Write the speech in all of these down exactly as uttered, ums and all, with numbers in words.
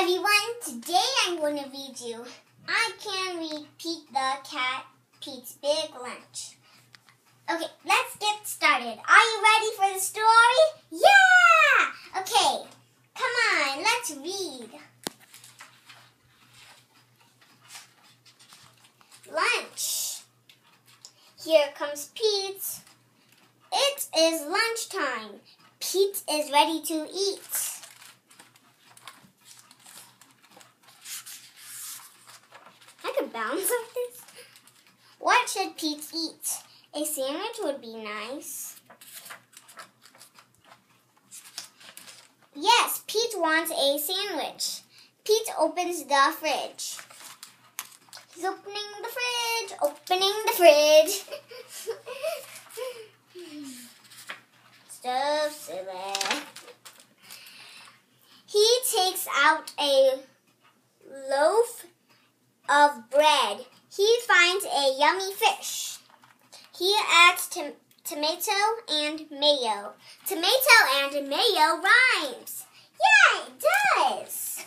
everyone, today I'm going to read you I Can Read Pete the Cat, Pete's Big Lunch. Okay, let's get started. Are you ready for the story? Yeah! Okay, come on, let's read. Lunch. Here comes Pete. It is lunchtime. Pete is ready to eat. I could bounce like this. What should Pete eat? A sandwich would be nice. Yes, Pete wants a sandwich. Pete opens the fridge. He's opening the fridge, opening the fridge. So silly. He takes out a loaf of bread. He finds a yummy fish. He adds tom tomato and mayo. Tomato and mayo rhymes. Yeah, it does.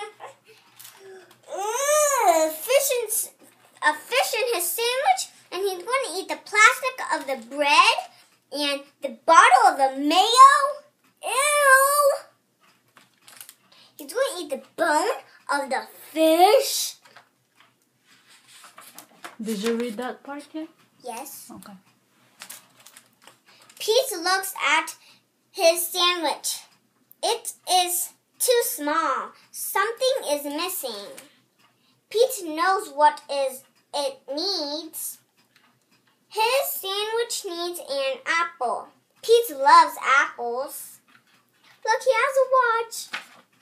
Ugh, fish in, a fish in his sandwich, and he's going to eat the plastic of the bread and the bottle of the mayo. Ew. He's going to eat the bone of the fish. Did you read that part yet? Yes. Okay. Pete looks at his sandwich. It is too small. Something is missing. Pete knows what is it needs. His sandwich needs an apple. Pete loves apples. Look, he has a watch.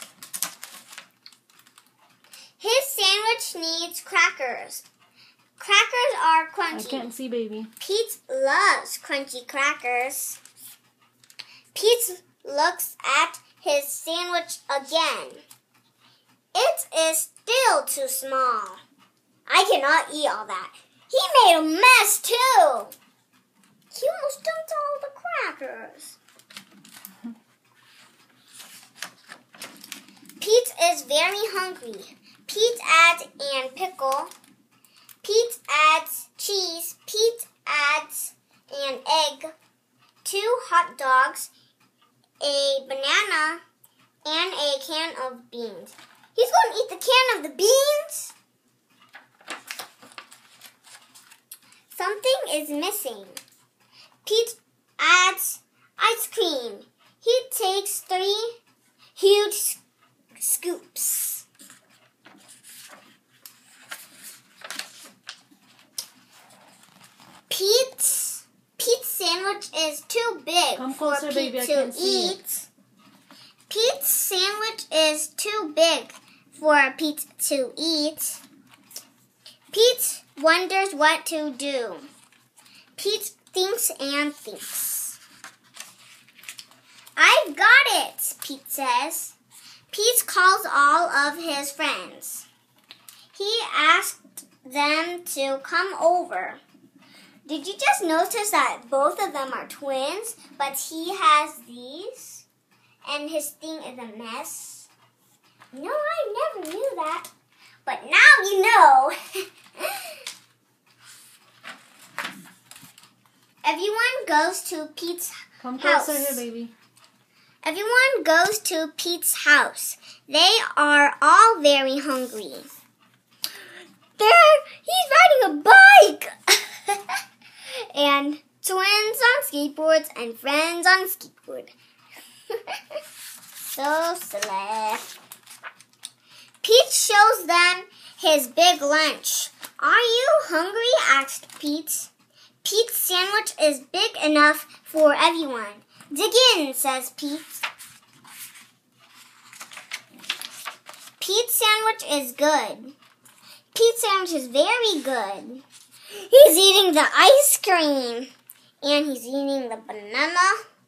His sandwich needs crackers. Crackers are crunchy. I can't see, baby. Pete loves crunchy crackers. Pete looks at his sandwich again. It is still too small. I cannot eat all that. He made a mess too. He almost dumped all the crackers. Pete is very hungry. Pete adds an pickle. Pete adds cheese. Pete adds an egg, two hot dogs, a banana, and a can of beans. He's going to eat the can of the beans? Something is missing. Pete adds ice cream. He takes three huge scoops. Pete's, Pete's sandwich is too big Come for closer, Pete baby. I to can't see eat. it. Pete's sandwich is too big for Pete to eat. Pete wonders what to do. Pete thinks and thinks. I've got it, Pete says. Pete calls all of his friends. He asked them to come over. Did you just notice that both of them are twins, but he has these, and his thing is a mess? No, I never knew that, but now you know. Everyone goes to Pete's Come house. closer here, baby. Everyone goes to Pete's house. They are all very hungry. There, he's riding a bike! And twins on skateboards and friends on skateboard. So silly. Pete shows them his big lunch. Are you hungry? Asked Pete. Pete's sandwich is big enough for everyone. Dig in, says Pete. Pete's sandwich is good. Pete's sandwich is very good. He's eating the ice cream. And he's eating the banana.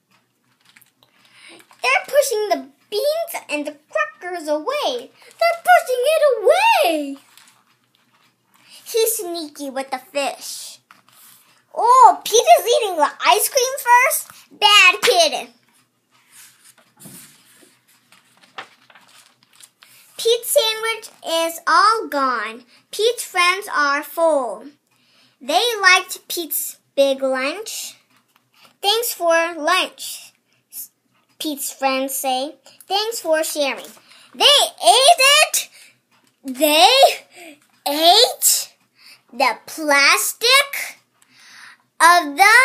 They're pushing the beans and the crackers away. They're pushing it away. He's sneaky with the fish. Oh, Pete is eating the ice cream first? Bad kid. Pete's sandwich is all gone. Pete's friends are full. They liked Pete's big lunch. Thanks for lunch, Pete's friends say. Thanks for sharing. They ate it. They ate the plastic of the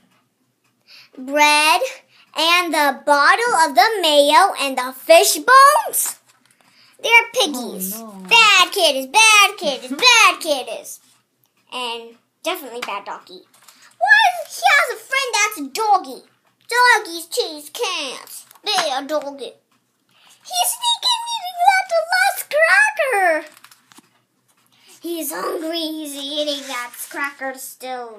bread and the bottle of the mayo and the fish bones. They're piggies. Oh, no. Bad kiddies, bad kiddies, bad kiddies. And definitely bad doggy. Why? He has a friend that's a doggy. Doggies chase cats. They are doggy. He's sneaking eating that last cracker. He's hungry. He's eating that cracker still.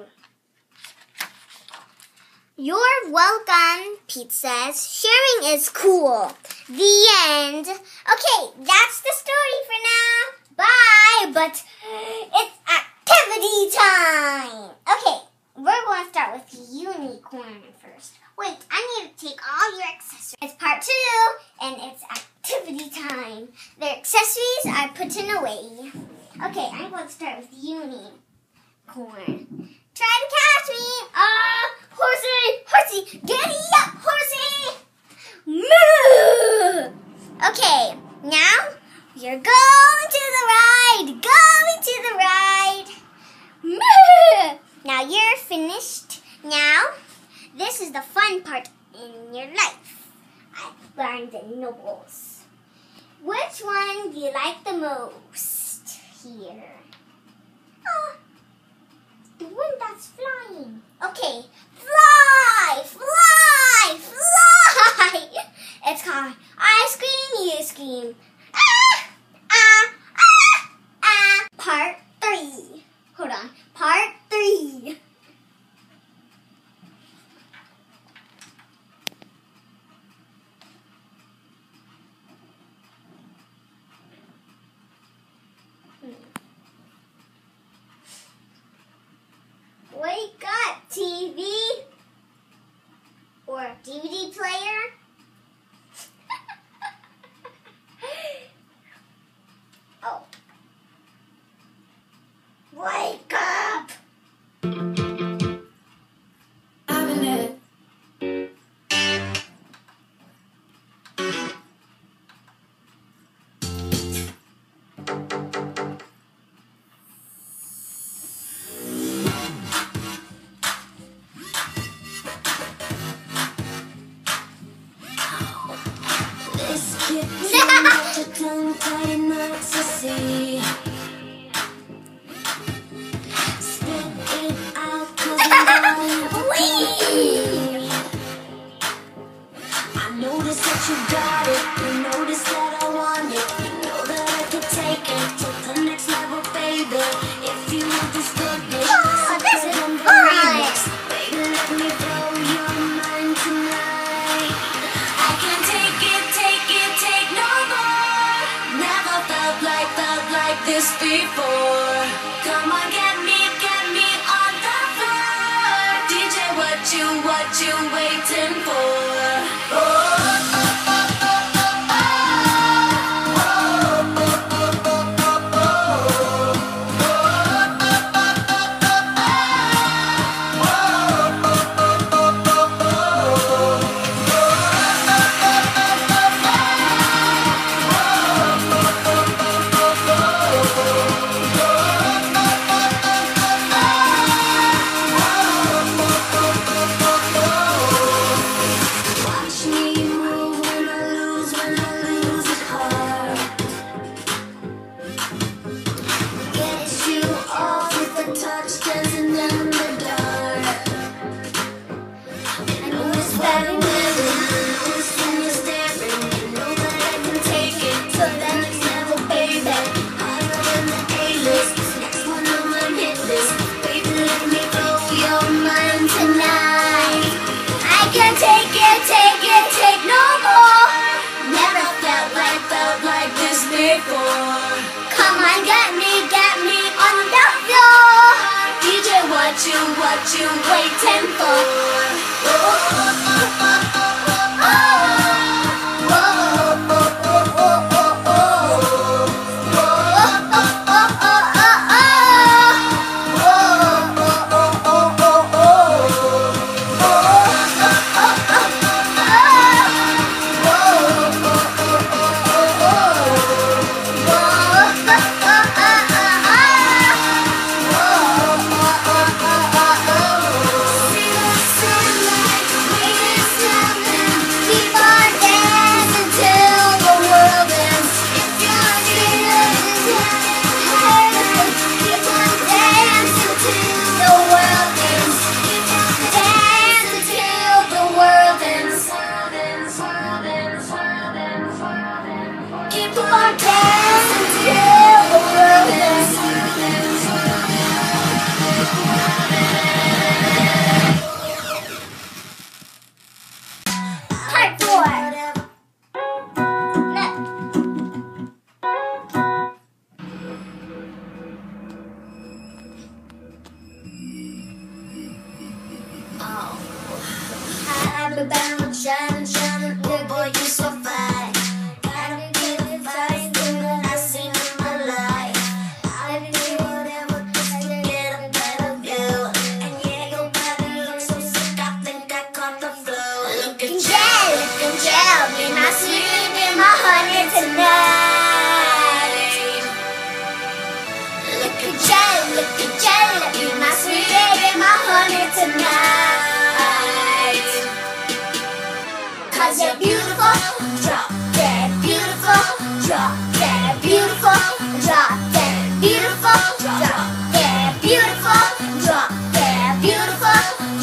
You're welcome, Pete says. Sharing is cool. The end. Okay, that's the story for now. Bye. But it's activity time. Okay, we're going to start with the unicorn first. Wait, I need to take all your accessories. It's part two, and it's activity time. The accessories are put away. Okay, I'm going to start with the unicorn. Try to catch me. Ah, uh, horsey, horsey, giddy up, horsey. Moo. Okay, now you're going to the ride, going to the ride. Moo. Now you're finished. Now, this is the fun part in your life. I learned the nobles. Which one do you like the most here? Oh, the one that's flying. Okay, fly, fly, fly. It's called I Scream, You Scream. Ah, ah, ah, ah. Part three. Hold on. Part three. Wake up, T V or D V D player. Oh. Wake up! This before. Come on, get me, get me on the floor. D J, what you, what you waiting for? Oh. What you waiting for? Oh, oh, oh, oh, oh, oh, oh, oh, oh, oh, oh, oh. love.